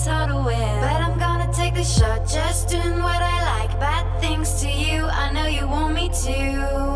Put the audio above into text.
it's hard to win, but I'm gonna take the shot, just doing what I like. Bad things to you, I know you want me to.